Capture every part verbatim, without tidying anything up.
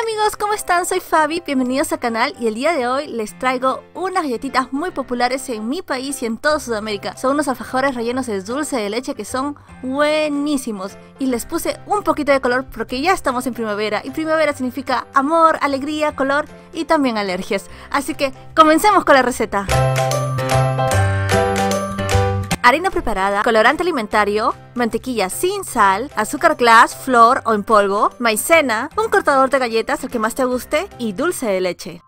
amigos, ¿cómo están? Soy Fabi, bienvenidos al canal y el día de hoy les traigo unas galletitas muy populares en mi país y en toda Sudamérica. Son unos alfajores rellenos de dulce de leche que son buenísimos y les puse un poquito de color porque ya estamos en primavera y primavera significa amor, alegría, color y también alergias. Así que comencemos con la receta. Harina preparada, colorante alimentario, mantequilla sin sal, azúcar glass, flor o en polvo, maicena, un cortador de galletas, el que más te guste, y dulce de leche.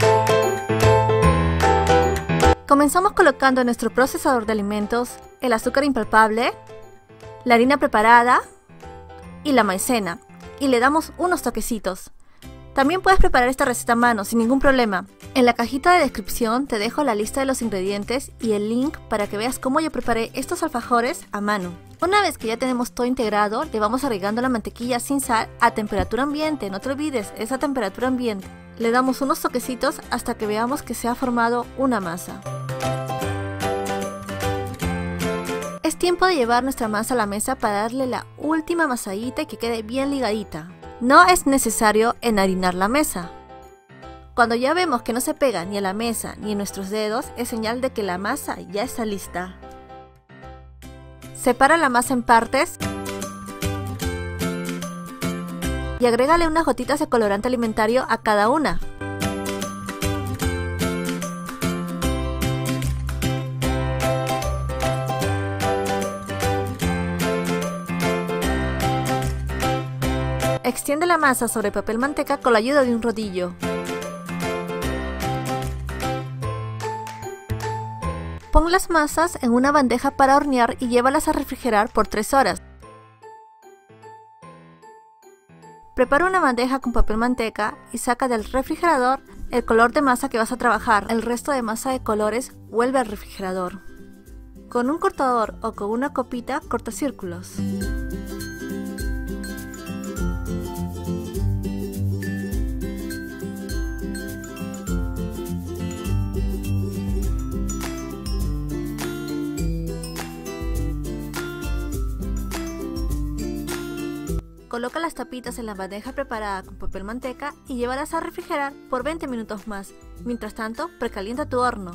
Comenzamos colocando en nuestro procesador de alimentos el azúcar impalpable, la harina preparada y la maicena, y le damos unos toquecitos. También puedes preparar esta receta a mano sin ningún problema. En la cajita de descripción te dejo la lista de los ingredientes y el link para que veas cómo yo preparé estos alfajores a mano. Una vez que ya tenemos todo integrado, le vamos agregando la mantequilla sin sal a temperatura ambiente, no te olvides, es a temperatura ambiente. Le damos unos toquecitos hasta que veamos que se ha formado una masa. Es tiempo de llevar nuestra masa a la mesa para darle la última masadita y que quede bien ligadita. No es necesario enharinar la mesa. Cuando ya vemos que no se pega ni a la mesa ni en nuestros dedos, es señal de que la masa ya está lista. Separa la masa en partes y agrégale unas gotitas de colorante alimentario a cada una. Extiende la masa sobre papel manteca con la ayuda de un rodillo. Pon las masas en una bandeja para hornear y llévalas a refrigerar por tres horas. Prepara una bandeja con papel manteca y saca del refrigerador el color de masa que vas a trabajar. El resto de masa de colores vuelve al refrigerador. Con un cortador o con una copita corta círculos. Coloca las tapitas en la bandeja preparada con papel manteca y llévalas a refrigerar por veinte minutos más. Mientras tanto, precalienta tu horno.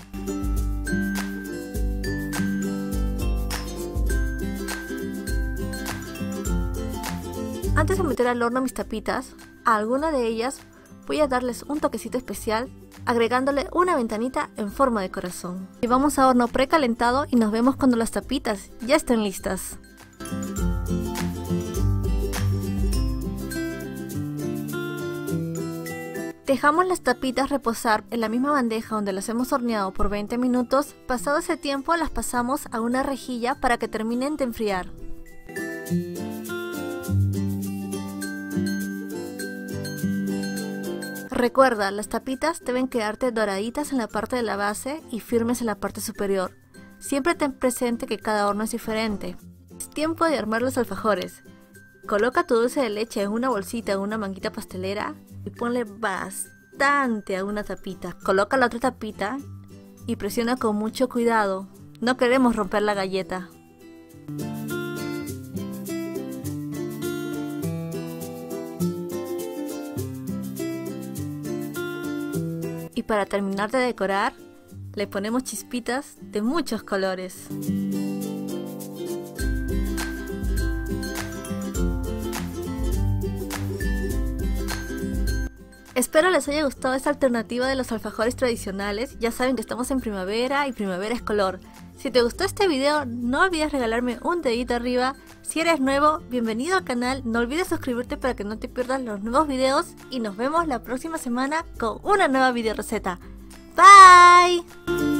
Antes de meter al horno mis tapitas, a alguna de ellas voy a darles un toquecito especial agregándole una ventanita en forma de corazón. Llevamos a horno precalentado y nos vemos cuando las tapitas ya estén listas. Dejamos las tapitas reposar en la misma bandeja donde las hemos horneado por veinte minutos. Pasado ese tiempo las pasamos a una rejilla para que terminen de enfriar. Recuerda, las tapitas deben quedarte doraditas en la parte de la base y firmes en la parte superior. Siempre ten presente que cada horno es diferente. Es tiempo de armar los alfajores. Coloca tu dulce de leche en una bolsita o una manguita pastelera y ponle bastante a una tapita. Coloca la otra tapita y presiona con mucho cuidado. No queremos romper la galleta. Y para terminar de decorar, le ponemos chispitas de muchos colores. Espero les haya gustado esta alternativa de los alfajores tradicionales. Ya saben que estamos en primavera y primavera es color. Si te gustó este video, no olvides regalarme un dedito arriba. Si eres nuevo, bienvenido al canal. No olvides suscribirte para que no te pierdas los nuevos videos. Y nos vemos la próxima semana con una nueva video receta. Bye.